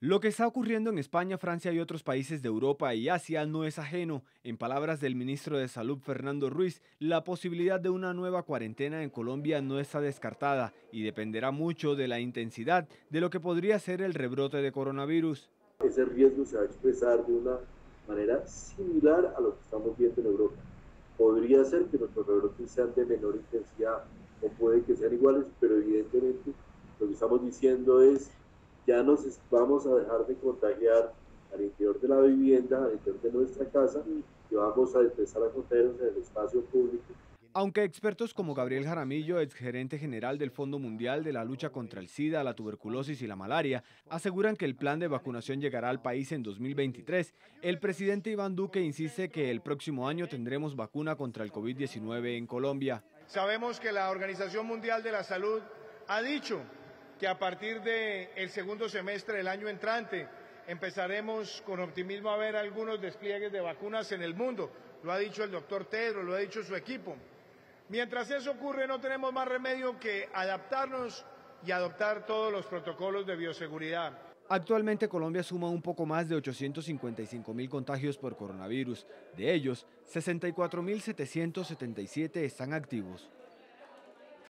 Lo que está ocurriendo en España, Francia y otros países de Europa y Asia no es ajeno. En palabras del ministro de Salud, Fernando Ruiz, la posibilidad de una nueva cuarentena en Colombia no está descartada y dependerá mucho de la intensidad de lo que podría ser el rebrote de coronavirus. Ese riesgo se va a expresar de una manera similar a lo que estamos viendo en Europa. Podría ser que nuestros rebrotes sean de menor intensidad o puede que sean iguales, pero evidentemente lo que estamos diciendo es ya nos vamos a dejar de contagiar al interior de la vivienda, al interior de nuestra casa, y vamos a empezar a contagiarnos en el espacio público. Aunque expertos como Gabriel Jaramillo, exgerente general del Fondo Mundial de la Lucha contra el SIDA, la tuberculosis y la malaria, aseguran que el plan de vacunación llegará al país en 2023, el presidente Iván Duque insiste que el próximo año tendremos vacuna contra el COVID-19 en Colombia. Sabemos que la Organización Mundial de la Salud ha dicho que a partir del segundo semestre del año entrante empezaremos con optimismo a ver algunos despliegues de vacunas en el mundo. Lo ha dicho el doctor Tedros, lo ha dicho su equipo. Mientras eso ocurre, no tenemos más remedio que adaptarnos y adoptar todos los protocolos de bioseguridad. Actualmente Colombia suma un poco más de 855.000 contagios por coronavirus. De ellos, 64.777 están activos.